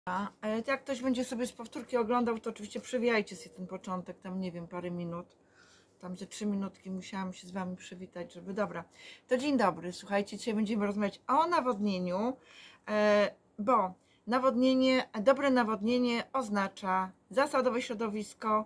Jak ktoś będzie sobie z powtórki oglądał, to oczywiście przewijajcie sobie ten początek, tam nie wiem, parę minut, tam ze 3 minutki musiałam się z Wami przywitać, żeby, dobra, to dzień dobry, słuchajcie, dzisiaj będziemy rozmawiać o nawodnieniu, bo nawodnienie, dobre nawodnienie oznacza zasadowe środowisko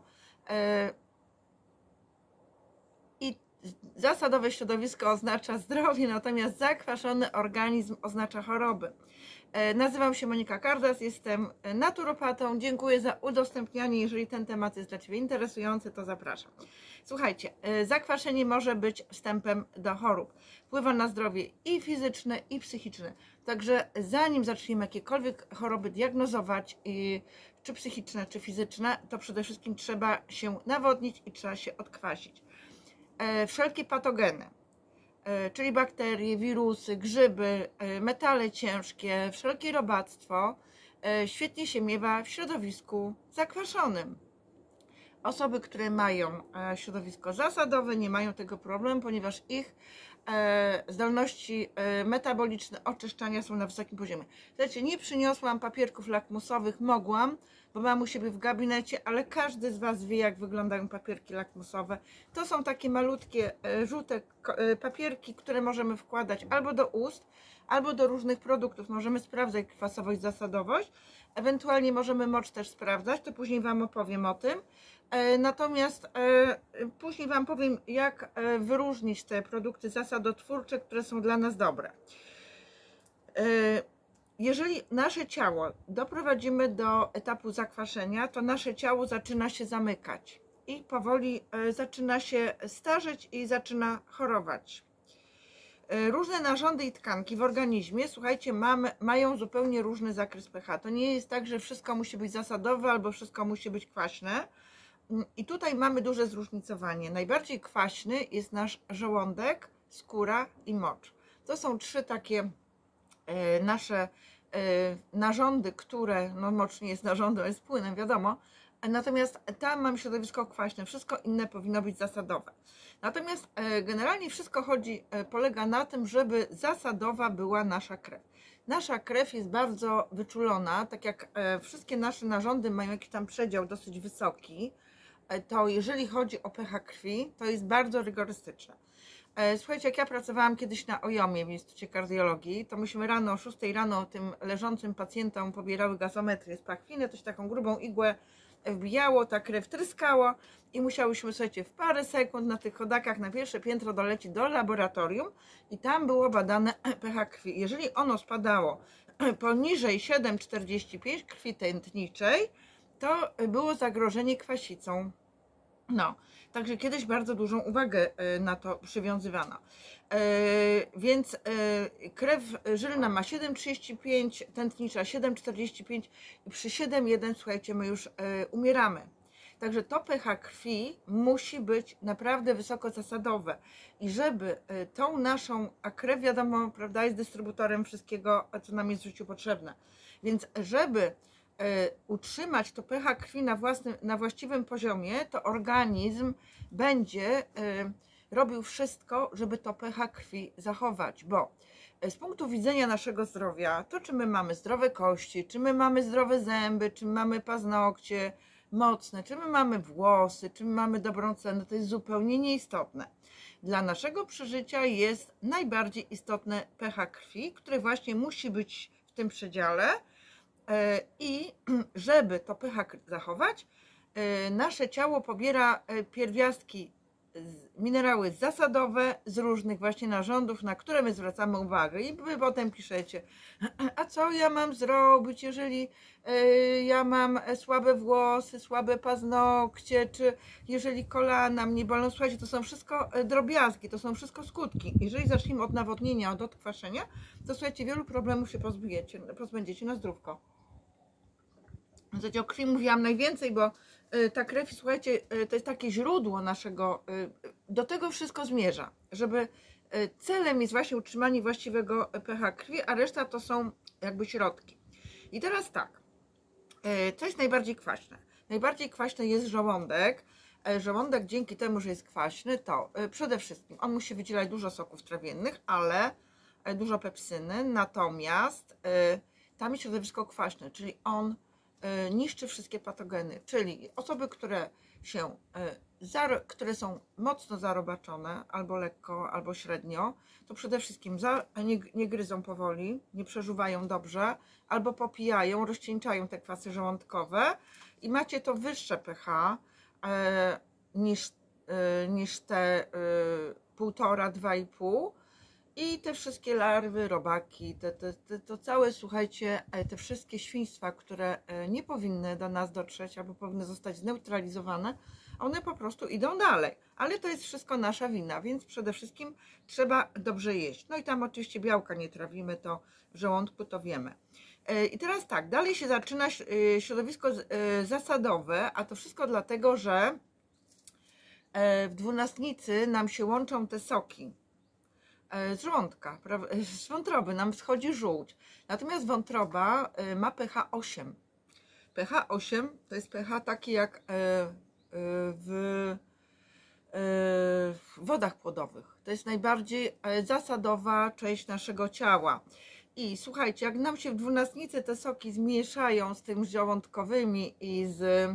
i zasadowe środowisko oznacza zdrowie, natomiast zakwaszony organizm oznacza choroby. Nazywam się Monika Kardas, jestem naturopatą. Dziękuję za udostępnianie. Jeżeli ten temat jest dla Ciebie interesujący, to zapraszam. Słuchajcie, zakwaszenie może być wstępem do chorób. Wpływa na zdrowie i fizyczne, i psychiczne. Także zanim zaczniemy jakiekolwiek choroby diagnozować, czy psychiczne, czy fizyczne, to przede wszystkim trzeba się nawodnić i trzeba się odkwasić. Wszelkie patogeny, czyli bakterie, wirusy, grzyby, metale ciężkie, wszelkie robactwo świetnie się miewa w środowisku zakwaszonym. Osoby, które mają środowisko zasadowe, nie mają tego problemu, ponieważ ich zdolności metaboliczne oczyszczania są na wysokim poziomie. Słuchajcie, nie przyniosłam papierków lakmusowych, mogłam, bo mam u siebie w gabinecie, ale każdy z Was wie, jak wyglądają papierki lakmusowe. To są takie malutkie, żółte papierki, które możemy wkładać albo do ust, albo do różnych produktów. Możemy sprawdzać kwasowość, zasadowość. Ewentualnie możemy mocz też sprawdzać, to później Wam opowiem o tym. Natomiast później Wam powiem, jak wyróżnić te produkty zasadotwórcze, które są dla nas dobre. Jeżeli nasze ciało doprowadzimy do etapu zakwaszenia, to nasze ciało zaczyna się zamykać i powoli zaczyna się starzeć i zaczyna chorować. Różne narządy i tkanki w organizmie, słuchajcie, mają zupełnie różny zakres pH. To nie jest tak, że wszystko musi być zasadowe albo wszystko musi być kwaśne. I tutaj mamy duże zróżnicowanie. Najbardziej kwaśny jest nasz żołądek, skóra i mocz. To są trzy takie nasze narządy, które, no mocz nie jest narządem, jest płynem, wiadomo, natomiast tam mamy środowisko kwaśne, wszystko inne powinno być zasadowe. Natomiast generalnie wszystko polega na tym, żeby zasadowa była nasza krew. Nasza krew jest bardzo wyczulona, tak jak wszystkie nasze narządy mają jakiś tam przedział dosyć wysoki, to jeżeli chodzi o pH krwi, to jest bardzo rygorystyczne. Słuchajcie, jak ja pracowałam kiedyś na OJOM-ie w Instytucie Kardiologii, to myśmy rano o 6 rano tym leżącym pacjentom pobierały gazometrię z pachwiny, to się taką grubą igłę wbijało, ta krew tryskało i musiałyśmy, słuchajcie, w parę sekund na tych chodakach na pierwsze piętro dolecieć do laboratorium i tam było badane pH krwi. Jeżeli ono spadało poniżej 7,45 krwi tętniczej, to było zagrożenie kwasicą. No, także kiedyś bardzo dużą uwagę na to przywiązywano. Więc krew żylna ma 7,35, tętnicza 7,45 i przy 7,1, słuchajcie, my już umieramy. Także to pH krwi musi być naprawdę wysoko zasadowe. I żeby tą naszą, a krew wiadomo, prawda, jest dystrybutorem wszystkiego, co nam jest w życiu potrzebne. Więc żeby utrzymać to pH krwi na właściwym poziomie, to organizm będzie robił wszystko, żeby to pH krwi zachować, bo z punktu widzenia naszego zdrowia, to czy my mamy zdrowe kości, czy my mamy zdrowe zęby, czy my mamy paznokcie mocne, czy my mamy włosy, czy my mamy dobrą cenę, to jest zupełnie nieistotne. Dla naszego przeżycia jest najbardziej istotne pH krwi, które właśnie musi być w tym przedziale. I żeby to pH zachować, nasze ciało pobiera pierwiastki, minerały zasadowe z różnych właśnie narządów, na które my zwracamy uwagę. I wy potem piszecie, a co ja mam zrobić, jeżeli ja mam słabe włosy, słabe paznokcie, czy jeżeli kolana mnie bolą. Słuchajcie, to są wszystko drobiazgi, to są wszystko skutki. Jeżeli zaczniemy od nawodnienia, od odkwaszenia, to słuchajcie, wielu problemów się pozbędziecie na zdrówko. O krwi mówiłam najwięcej, bo ta krew, słuchajcie, to jest takie źródło naszego, do tego wszystko zmierza, żeby celem jest właśnie utrzymanie właściwego pH krwi, a reszta to są jakby środki. I teraz tak, co jest najbardziej kwaśne? Najbardziej kwaśny jest żołądek. Żołądek dzięki temu, że jest kwaśny, to przede wszystkim on musi wydzielać dużo soków trawiennych, ale dużo pepsyny, natomiast tam jest środowisko kwaśne, czyli on niszczy wszystkie patogeny, czyli osoby, które są mocno zarobaczone, albo lekko, albo średnio, to przede wszystkim nie gryzą powoli, nie przeżuwają dobrze, albo popijają, rozcieńczają te kwasy żołądkowe i macie to wyższe pH niż te 1,5–2,5. I te wszystkie larwy, robaki, to całe, słuchajcie, te wszystkie świństwa, które nie powinny do nas dotrzeć albo powinny zostać zneutralizowane, one po prostu idą dalej. Ale to jest wszystko nasza wina, więc przede wszystkim trzeba dobrze jeść. No i tam oczywiście białka nie trawimy, to w żołądku to wiemy. I teraz tak, dalej się zaczyna środowisko zasadowe, a to wszystko dlatego, że w dwunastnicy nam się łączą te soki z żołądka, z wątroby nam schodzi żółć. Natomiast wątroba ma pH 8. pH 8 to jest pH taki jak w wodach płodowych. To jest najbardziej zasadowa część naszego ciała. I słuchajcie, jak nam się w dwunastnicy te soki zmieszają z tym żołądkowymi i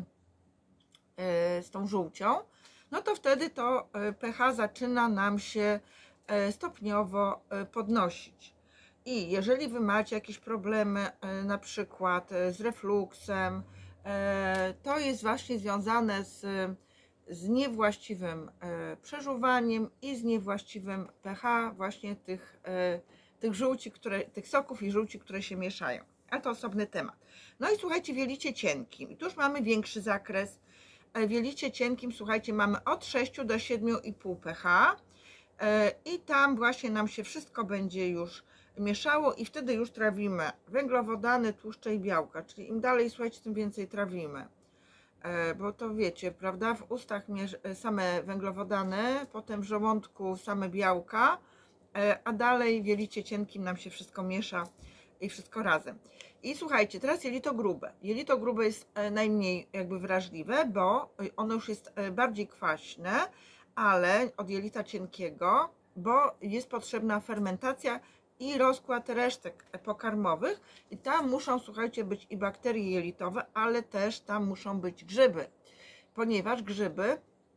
z tą żółcią, no to wtedy to pH zaczyna nam się stopniowo podnosić. I jeżeli wy macie jakieś problemy na przykład z refluksem, to jest właśnie związane z niewłaściwym przeżuwaniem i z niewłaściwym pH właśnie tych żółci, tych soków i żółci, które się mieszają. A to osobny temat. No i słuchajcie, w jelicie cienkim. I tu już mamy większy zakres. W jelicie cienkim, słuchajcie, mamy od 6 do 7,5 pH. I tam właśnie nam się wszystko będzie już mieszało i wtedy już trawimy węglowodany, tłuszcze i białka, czyli im dalej, słuchajcie, tym więcej trawimy, bo to wiecie, prawda, w ustach same węglowodany, potem w żołądku same białka, a dalej w jelicie cienkim nam się wszystko miesza i wszystko razem. I słuchajcie, teraz jelito grube. Jelito grube jest najmniej jakby wrażliwe, bo ono już jest bardziej kwaśne, ale od jelita cienkiego, bo jest potrzebna fermentacja i rozkład resztek pokarmowych i tam muszą, słuchajcie, być i bakterie jelitowe, ale też tam muszą być grzyby, ponieważ grzyby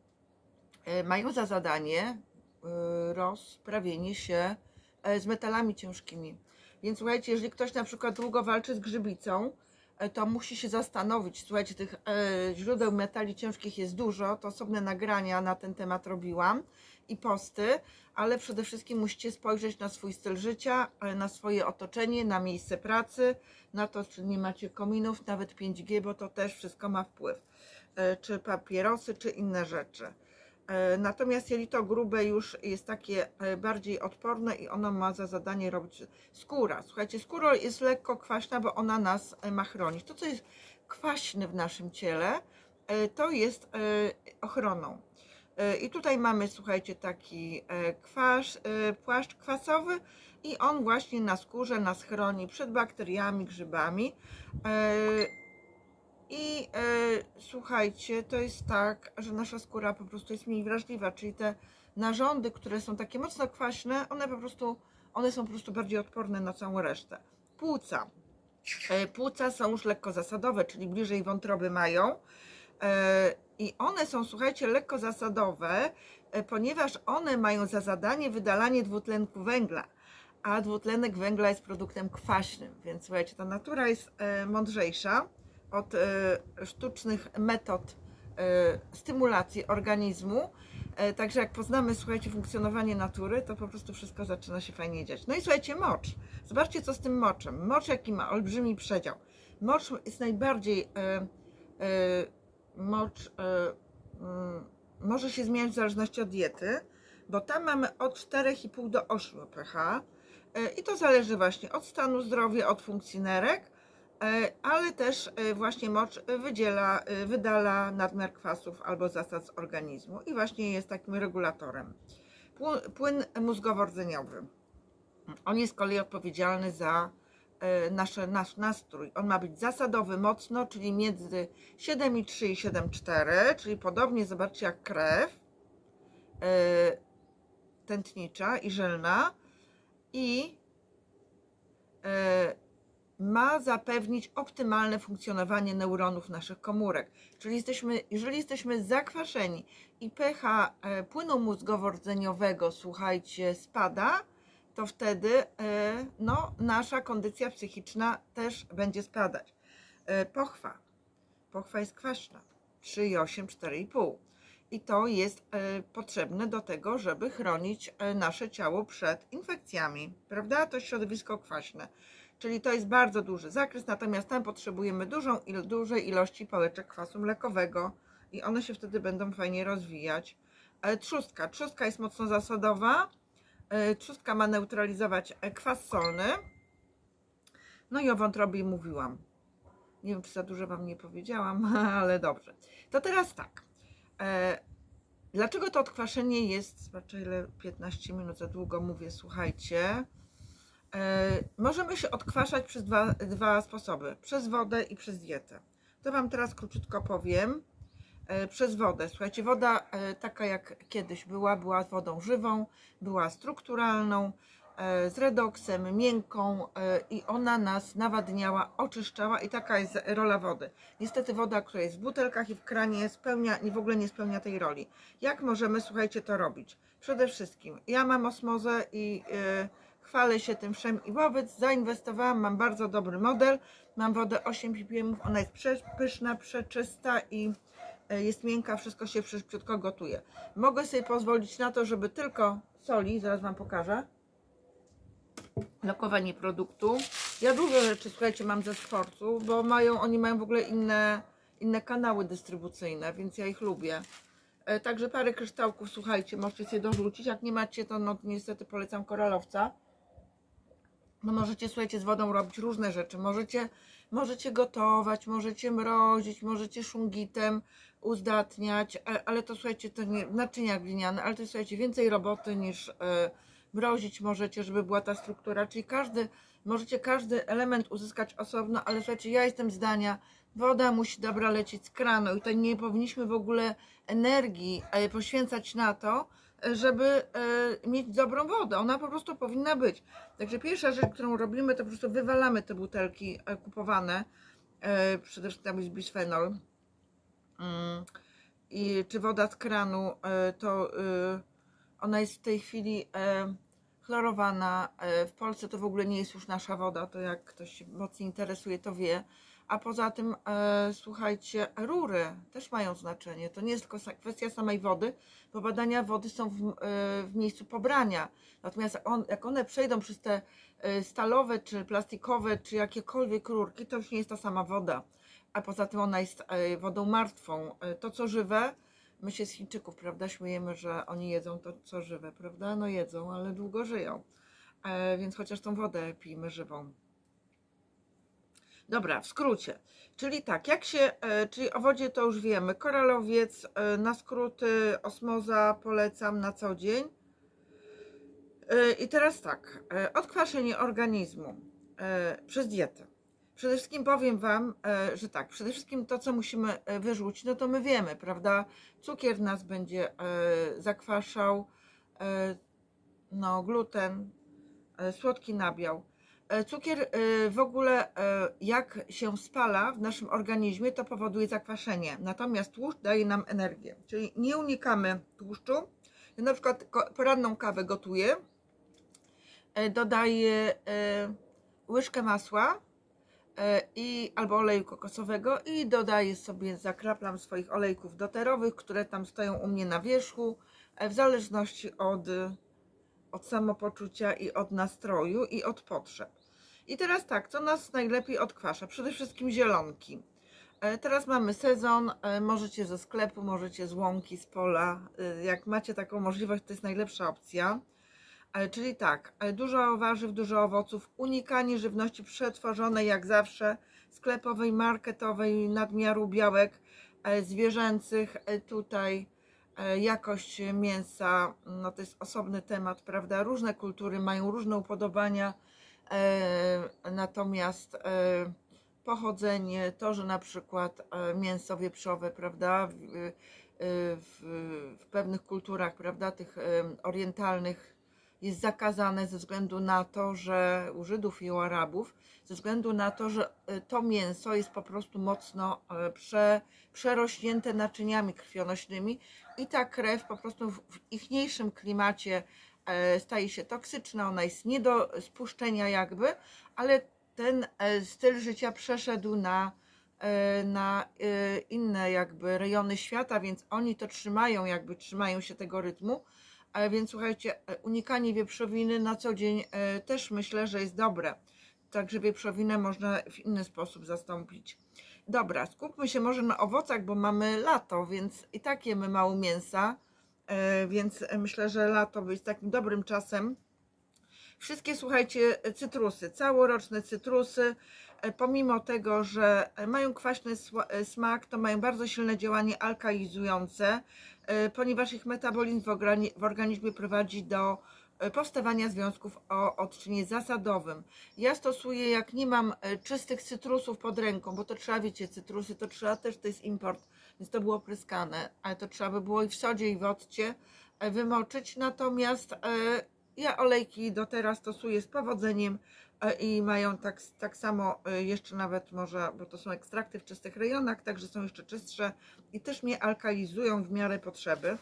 mają za zadanie rozprawienie się z metalami ciężkimi. Więc słuchajcie, jeżeli ktoś na przykład długo walczy z grzybicą, to musi się zastanowić. Słuchajcie, tych źródeł metali ciężkich jest dużo, to osobne nagrania na ten temat robiłam i posty, ale przede wszystkim musicie spojrzeć na swój styl życia, na swoje otoczenie, na miejsce pracy, na to, czy nie macie kominów, nawet 5G, bo to też wszystko ma wpływ, czy papierosy, czy inne rzeczy. Natomiast jelito grube już jest takie bardziej odporne i ono ma za zadanie robić skóra. Słuchajcie, skóra jest lekko kwaśna, bo ona nas ma chronić. To, co jest kwaśne w naszym ciele, to jest ochroną. I tutaj mamy, słuchajcie, taki płaszcz kwasowy i on właśnie na skórze nas chroni przed bakteriami, grzybami. I słuchajcie, to jest tak, że nasza skóra po prostu jest mniej wrażliwa, czyli te narządy, które są takie mocno kwaśne, one są po prostu bardziej odporne na całą resztę. Płuca. Płuca są już lekko zasadowe, czyli bliżej wątroby mają. I one są, słuchajcie, lekko zasadowe, ponieważ one mają za zadanie wydalanie dwutlenku węgla, a dwutlenek węgla jest produktem kwaśnym, więc słuchajcie, ta natura jest mądrzejsza od sztucznych metod stymulacji organizmu. Także jak poznamy, słuchajcie, funkcjonowanie natury, to po prostu wszystko zaczyna się fajnie dziać. No i słuchajcie, mocz. Zobaczcie, co z tym moczem. Mocz jaki ma olbrzymi przedział. Mocz jest najbardziej... Mocz może się zmieniać w zależności od diety, bo tam mamy od 4,5 do 8 pH i to zależy właśnie od stanu zdrowia, od funkcji nerek, ale też właśnie mocz wydala nadmiar kwasów albo zasad z organizmu i właśnie jest takim regulatorem. Płyn mózgowo-rdzeniowy. On jest z kolei odpowiedzialny za nasz nastrój. On ma być zasadowy mocno, czyli między 7,3 i 7,4, czyli podobnie, zobaczcie, jak krew tętnicza i żylna i ma zapewnić optymalne funkcjonowanie neuronów naszych komórek. Czyli jeżeli jesteśmy zakwaszeni i pH płynu mózgowo-rdzeniowego, słuchajcie, spada, to wtedy no, nasza kondycja psychiczna też będzie spadać. Pochwa. Pochwa jest kwaśna. 3,8, 4,5. I to jest potrzebne do tego, żeby chronić nasze ciało przed infekcjami, prawda? To środowisko kwaśne. Czyli to jest bardzo duży zakres, natomiast tam potrzebujemy dużej ilości pałeczek kwasu mlekowego i one się wtedy będą fajnie rozwijać. Trzustka. Trzustka jest mocno zasodowa. Trzustka ma neutralizować kwas solny. No i o wątrobie mówiłam. Nie wiem, czy za dużo Wam nie powiedziałam, ale dobrze. To teraz tak. Dlaczego to odkwaszenie jest, zobaczę ile 15 minut za długo mówię, słuchajcie. Możemy się odkwaszać przez dwa sposoby. Przez wodę i przez dietę. To Wam teraz króciutko powiem. Przez wodę. Słuchajcie, woda taka jak kiedyś była wodą żywą, była strukturalną, z redoksem, miękką i ona nas nawadniała, oczyszczała i taka jest rola wody. Niestety woda, która jest w butelkach i w kranie w ogóle nie spełnia tej roli. Jak możemy, słuchajcie, to robić? Przede wszystkim, ja mam osmozę i chwalę się tym wszem i wobec, zainwestowałam, mam bardzo dobry model, mam wodę 8 ppm, ona jest przepyszna, przeczysta i jest miękka, wszystko się szybciutko gotuje. Mogę sobie pozwolić na to, żeby tylko soli, zaraz Wam pokażę, lokowanie produktu. Ja dużo rzeczy, słuchajcie, mam ze Sforcu, bo oni mają w ogóle inne kanały dystrybucyjne, więc ja ich lubię. Także parę kryształków, słuchajcie, możecie sobie dorzucić. Jak nie macie, to no, niestety polecam koralowca. No możecie, słuchajcie, z wodą robić różne rzeczy. Możecie gotować, możecie mrozić, możecie szungitem uzdatniać, ale to, słuchajcie, to nie naczynia gliniane, ale to jest, słuchajcie, więcej roboty niż mrozić możecie, żeby była ta struktura, czyli możecie każdy element uzyskać osobno, ale słuchajcie, ja jestem zdania, woda musi dobra lecieć z kranu i to nie powinniśmy w ogóle energii poświęcać na to, żeby mieć dobrą wodę. Ona po prostu powinna być. Także pierwsza rzecz, którą robimy, to po prostu wywalamy te butelki kupowane, przede wszystkim tam jest bisfenol czy woda z kranu, to ona jest w tej chwili chlorowana. W Polsce to w ogóle nie jest już nasza woda, to jak ktoś się mocno interesuje, to wie. A poza tym, słuchajcie, rury też mają znaczenie. To nie jest tylko kwestia samej wody, bo badania wody są w miejscu pobrania. Natomiast jak one przejdą przez te stalowe, czy plastikowe, czy jakiekolwiek rurki, to już nie jest ta sama woda. A poza tym ona jest wodą martwą. To, co żywe, my się z Chińczyków, prawda, śmiejemy, że oni jedzą to, co żywe, prawda? No jedzą, ale długo żyją. Więc chociaż tą wodę pijmy żywą. Dobra, w skrócie. Czyli tak, czyli o wodzie to już wiemy. Koralowiec, na skróty, osmoza polecam na co dzień. I teraz tak, odkwaszenie organizmu przez dietę. Przede wszystkim powiem Wam, że tak, przede wszystkim to, co musimy wyrzucić, no to my wiemy, prawda? Cukier nas będzie zakwaszał, no, gluten, słodki nabiał. Cukier w ogóle jak się spala w naszym organizmie, to powoduje zakwaszenie. Natomiast tłuszcz daje nam energię. Czyli nie unikamy tłuszczu. Ja na przykład poranną kawę gotuję, dodaję łyżkę masła albo oleju kokosowego i dodaję sobie, zakraplam swoich olejków doterowych, które tam stoją u mnie na wierzchu, w zależności od samopoczucia i od nastroju i od potrzeb. I teraz tak, co nas najlepiej odkwasza? Przede wszystkim zielonki. Teraz mamy sezon, możecie ze sklepu, możecie z łąki, z pola. Jak macie taką możliwość, to jest najlepsza opcja. Czyli tak, dużo warzyw, dużo owoców, unikanie żywności przetworzonej jak zawsze, sklepowej, marketowej, nadmiaru białek zwierzęcych. Tutaj jakość mięsa, no to jest osobny temat, prawda? Różne kultury mają różne upodobania, natomiast pochodzenie, to, że na przykład mięso wieprzowe, prawda, w pewnych kulturach, prawda, tych orientalnych, jest zakazane ze względu na to, że u Żydów i u Arabów, ze względu na to, że to mięso jest po prostu mocno przerośnięte naczyniami krwionośnymi i ta krew po prostu w ichniejszym klimacie staje się toksyczna, ona jest nie do spuszczenia jakby, ale ten styl życia przeszedł na inne jakby rejony świata, więc oni to trzymają, jakby trzymają się tego rytmu. Więc słuchajcie, unikanie wieprzowiny na co dzień też myślę, że jest dobre. Także wieprzowinę można w inny sposób zastąpić. Dobra, skupmy się może na owocach, bo mamy lato, więc i tak jemy mało mięsa, więc myślę, że lato jest takim dobrym czasem. Wszystkie, słuchajcie, cytrusy, całoroczne cytrusy, pomimo tego, że mają kwaśny smak, to mają bardzo silne działanie alkalizujące, ponieważ ich metabolizm w organizmie prowadzi do powstawania związków o odczynie zasadowym. Ja stosuję, jak nie mam czystych cytrusów pod ręką, bo to trzeba, wiecie, cytrusy to trzeba też, to jest import, więc to było pryskane, ale to trzeba by było i w sodzie, i w occie wymoczyć, natomiast ja olejki do teraz stosuję z powodzeniem i mają tak samo jeszcze nawet może, bo to są ekstrakty w czystych rejonach, także są jeszcze czystsze i też mnie alkalizują w miarę potrzeby.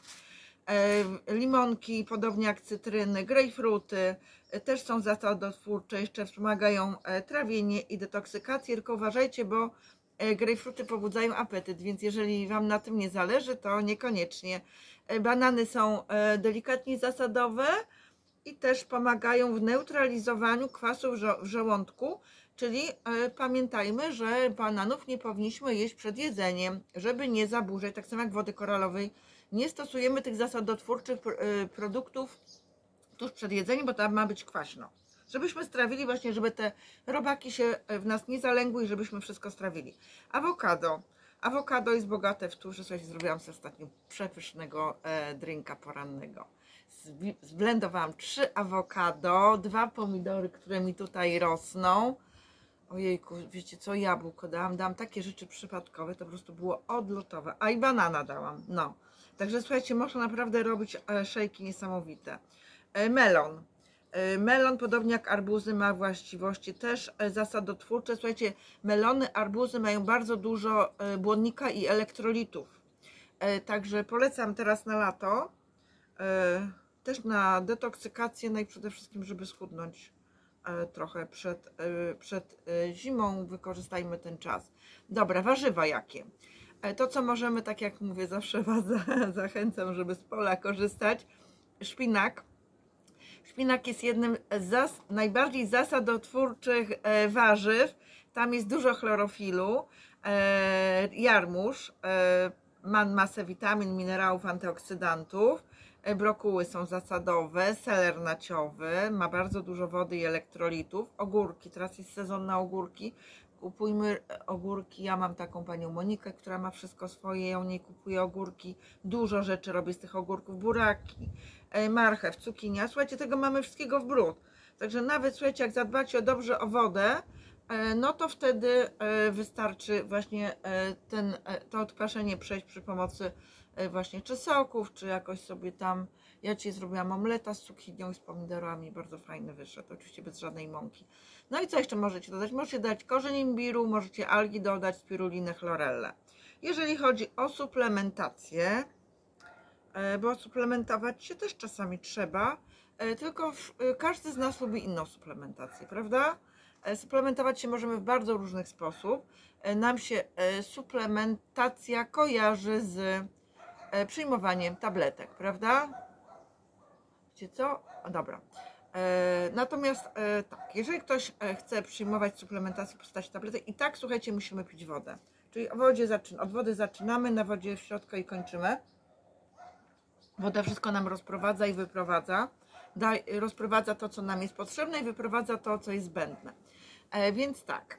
Limonki, podobnie jak cytryny, grejpfruty też są zasadotwórcze, jeszcze wspomagają trawienie i detoksykację, tylko uważajcie, bo grejpfruty pobudzają apetyt, więc jeżeli Wam na tym nie zależy, to niekoniecznie. Banany są delikatnie zasadowe i też pomagają w neutralizowaniu kwasu w żołądku, czyli pamiętajmy, że bananów nie powinniśmy jeść przed jedzeniem, żeby nie zaburzać, tak samo jak wody koralowej. Nie stosujemy tych zasadotwórczych produktów tuż przed jedzeniem, bo tam ma być kwaśno. Żebyśmy strawili właśnie, żeby te robaki się w nas nie zalęgły i żebyśmy wszystko strawili. Awokado. Awokado jest bogate w tłuszcz. Słuchajcie, zrobiłam sobie ostatnio przepysznego drinka porannego. Zblendowałam 3 awokado, 2 pomidory, które mi tutaj rosną. Ojejku, wiecie co, jabłko dałam takie rzeczy przypadkowe, to po prostu było odlotowe. A i banana dałam, no. Także słuchajcie, można naprawdę robić szejki niesamowite. Melon. Melon, podobnie jak arbuzy, ma właściwości też zasadotwórcze. Słuchajcie, melony, arbuzy mają bardzo dużo błonnika i elektrolitów. Także polecam teraz na lato, też na detoksykację, no i przede wszystkim, żeby schudnąć trochę przed zimą, wykorzystajmy ten czas. Dobra, warzywa jakie? To, co możemy, tak jak mówię, zawsze Was zachęcam, żeby z pola korzystać. Szpinak. Szpinak jest jednym z najbardziej zasadotwórczych warzyw. Tam jest dużo chlorofilu. Jarmuż ma masę witamin, minerałów, antyoksydantów. Brokuły są zasadowe. Seler naciowy ma bardzo dużo wody i elektrolitów. Ogórki, teraz jest sezon na ogórki. Kupujmy ogórki. Ja mam taką panią Monikę, która ma wszystko swoje. Ja u niej kupuję ogórki. Dużo rzeczy robię z tych ogórków. Buraki, marchew, cukinia. Słuchajcie, tego mamy wszystkiego w bród. Także nawet, słuchajcie, jak zadbacie dobrze o wodę, no to wtedy wystarczy właśnie to odkwaszenie przejść przy pomocy właśnie czy soków, czy jakoś sobie tam. Ja dzisiaj zrobiłam omleta z cukinią i z pomidorami, bardzo fajny wyszedł, oczywiście bez żadnej mąki. No i co jeszcze możecie dodać? Możecie dać korzeń imbiru, możecie algi dodać, spirulinę, chlorellę. Jeżeli chodzi o suplementację, bo suplementować się też czasami trzeba, tylko każdy z nas lubi inną suplementację, prawda? Suplementować się możemy w bardzo różnych sposób. Nam się suplementacja kojarzy z przyjmowaniem tabletek, prawda? Wiecie co? Dobra. Natomiast tak, jeżeli ktoś chce przyjmować suplementację w postaci tabletek, i tak, słuchajcie, musimy pić wodę. Czyli od wody zaczynamy, na wodzie w środku i kończymy. Woda wszystko nam rozprowadza i wyprowadza. Rozprowadza to, co nam jest potrzebne i wyprowadza to, co jest zbędne. Więc tak,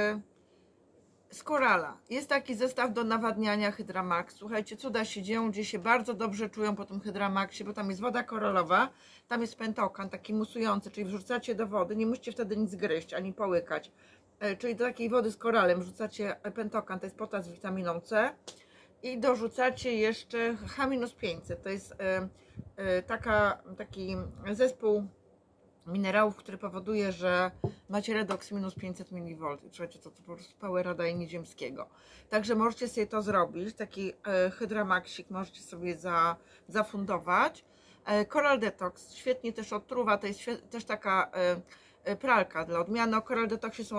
z korala jest taki zestaw do nawadniania Hydramax. Słuchajcie, cuda się dzieją, gdzie się bardzo dobrze czują po tym Hydramaxie, bo tam jest woda koralowa, tam jest pentokan, taki musujący, czyli wrzucacie do wody, nie musicie wtedy nic gryźć ani połykać. Czyli do takiej wody z koralem wrzucacie pentokan, to jest potas z witaminą C, i dorzucacie jeszcze H-500, to jest taki zespół minerałów, który powoduje, że macie redoks minus 500 mV. Słuchajcie, to po prostu powera daje nieziemskiego. Także możecie sobie to zrobić, taki hydramaxik możecie sobie zafundować. Coral Detox, świetnie też odtruwa, to jest też taka pralka dla odmiany. O Coral Detoxie są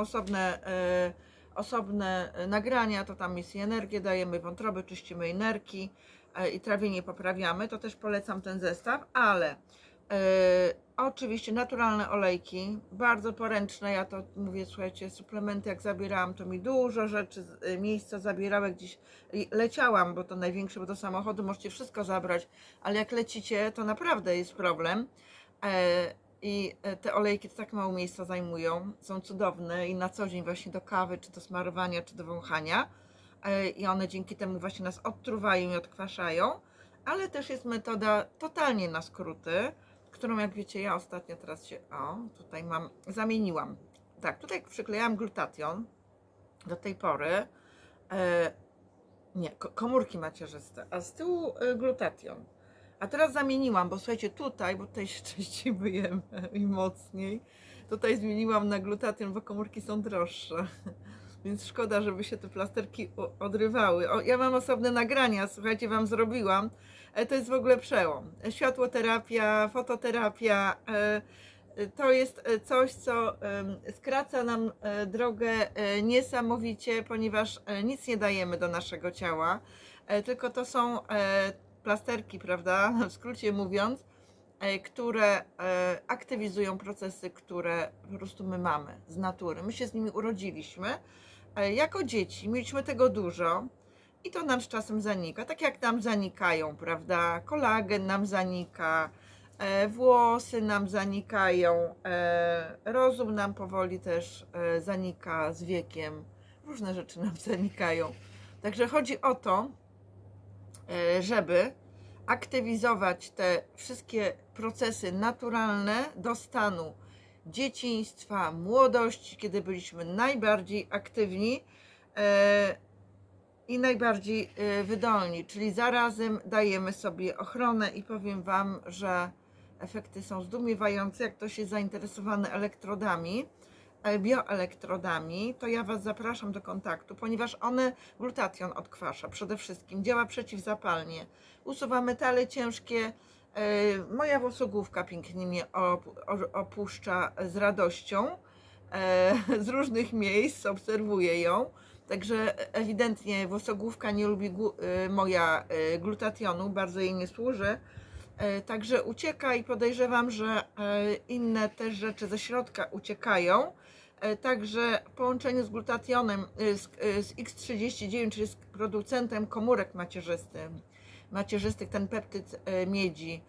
osobne nagrania, to tam jest i energię dajemy, wątroby czyścimy, i nerki i trawienie poprawiamy, to też polecam ten zestaw, ale oczywiście naturalne olejki, bardzo poręczne, ja to mówię, słuchajcie, suplementy jak zabierałam, to mi dużo rzeczy, miejsca zabierały, gdzieś leciałam, bo to największe, bo do samochodu możecie wszystko zabrać, ale jak lecicie, to naprawdę jest problem. I te olejki to tak mało miejsca zajmują, są cudowne i na co dzień właśnie do kawy, czy do smarowania, czy do wąchania. I one dzięki temu właśnie nas odtruwają i odkwaszają, ale też jest metoda totalnie na skróty, którą jak wiecie ja ostatnio teraz się, tutaj zamieniłam. Tak, tutaj przyklejałam glutation do tej pory, nie, komórki macierzyste, a z tyłu glutation. A teraz zamieniłam, bo słuchajcie, bo tutaj się częściej myjemy i mocniej. Tutaj zmieniłam na glutation, bo komórki są droższe. Więc szkoda, żeby się te plasterki odrywały. Ja mam osobne nagrania, słuchajcie, wam zrobiłam. To jest w ogóle przełom. Światłoterapia, fototerapia. To jest coś, co skraca nam drogę niesamowicie, ponieważ nic nie dajemy do naszego ciała. Tylko to są plasterki, prawda, w skrócie mówiąc, które aktywizują procesy, które po prostu my mamy z natury. My się z nimi urodziliśmy. Jako dzieci mieliśmy tego dużo i to nam z czasem zanika. Tak jak nam zanikają, prawda, kolagen nam zanika, włosy nam zanikają, rozum nam powoli też zanika z wiekiem. Różne rzeczy nam zanikają. Także chodzi o to, żeby aktywizować te wszystkie procesy naturalne do stanu dzieciństwa, młodości, kiedy byliśmy najbardziej aktywni i najbardziej wydolni, czyli zarazem dajemy sobie ochronę i powiem wam, że efekty są zdumiewające. Jak ktoś jest zainteresowany elektrodami, bioelektrodami, to ja was zapraszam do kontaktu, ponieważ glutation odkwasza przede wszystkim, działa przeciwzapalnie, usuwa metale ciężkie. Moja włosogłówka pięknie mnie opuszcza z radością, z różnych miejsc, obserwuję ją, także ewidentnie włosogłówka nie lubi moja glutationu, bardzo jej nie służy, także ucieka i podejrzewam, że inne też rzeczy ze środka uciekają. Także w połączeniu z glutationem, z X39, czyli z producentem komórek macierzystych, ten peptyd miedzi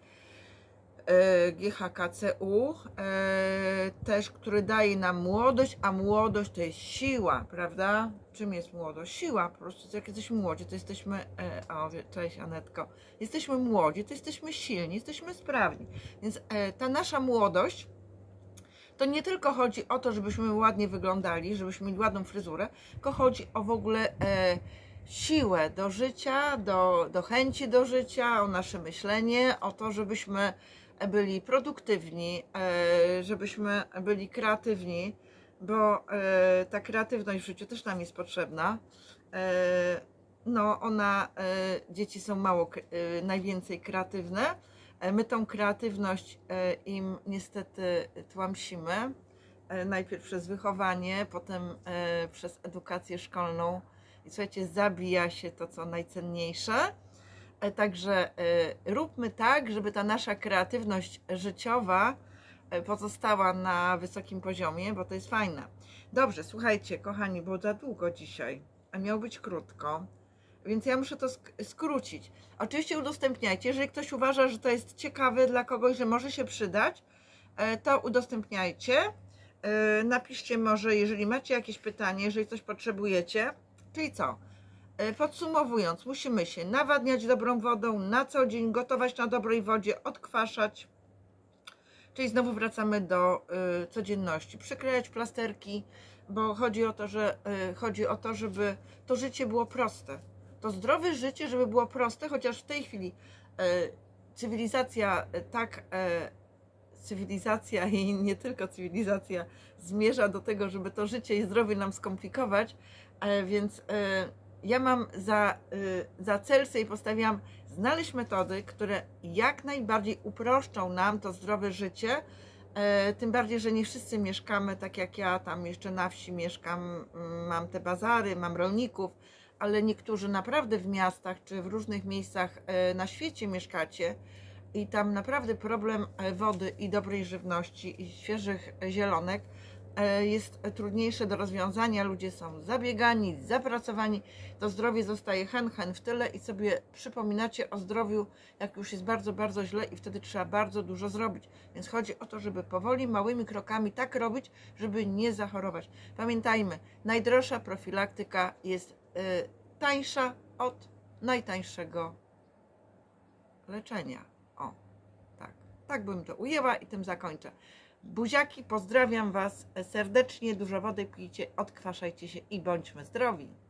GHKCU, też, który daje nam młodość, a młodość to jest siła, prawda? Czym jest młodość? Siła, po prostu jak jesteśmy młodzi, to jesteśmy, cześć Anetko, jesteśmy młodzi, to jesteśmy silni, jesteśmy sprawni, więc ta nasza młodość to nie tylko chodzi o to, żebyśmy ładnie wyglądali, żebyśmy mieli ładną fryzurę, tylko chodzi o w ogóle siłę do życia, do chęci do życia, o nasze myślenie, o to, żebyśmy byli produktywni, żebyśmy byli kreatywni, bo ta kreatywność w życiu też nam jest potrzebna. No, dzieci są najwięcej kreatywne. My tą kreatywność im niestety tłamsimy. Najpierw przez wychowanie, potem przez edukację szkolną. I słuchajcie, zabija się to, co najcenniejsze. Także róbmy tak, żeby ta nasza kreatywność życiowa pozostała na wysokim poziomie, bo to jest fajne. Dobrze, słuchajcie, kochani, było za długo dzisiaj, a miało być krótko, więc ja muszę to skrócić. Oczywiście udostępniajcie, jeżeli ktoś uważa, że to jest ciekawe dla kogoś, że może się przydać, to udostępniajcie. Napiszcie może, jeżeli macie jakieś pytanie, jeżeli coś potrzebujecie. Czyli co? Podsumowując, musimy się nawadniać dobrą wodą na co dzień, gotować na dobrej wodzie, odkwaszać. Czyli znowu wracamy do codzienności. Przyklejać plasterki, bo chodzi o to, żeby to życie było proste. To zdrowe życie, żeby było proste, chociaż w tej chwili cywilizacja cywilizacja i nie tylko cywilizacja zmierza do tego, żeby to życie i zdrowie nam skomplikować, więc ja mam za cel sobie postawiłam znaleźć metody, które jak najbardziej uproszczą nam to zdrowe życie, tym bardziej, że nie wszyscy mieszkamy tak jak ja, tam jeszcze na wsi mieszkam, mam te bazary, mam rolników, ale niektórzy naprawdę w miastach czy w różnych miejscach na świecie mieszkacie i tam naprawdę problem wody i dobrej żywności i świeżych zielonek jest trudniejsze do rozwiązania. Ludzie są zabiegani, zapracowani, to zdrowie zostaje hen w tyle i sobie przypominacie o zdrowiu, jak już jest bardzo, bardzo źle i wtedy trzeba bardzo dużo zrobić. Więc chodzi o to, żeby powoli, małymi krokami tak robić, żeby nie zachorować. Pamiętajmy, najdroższa profilaktyka jest tańsza od najtańszego leczenia. O, tak bym to ujęła i tym zakończę. Buziaki, pozdrawiam Was serdecznie, dużo wody pijcie, odkwaszajcie się i bądźmy zdrowi.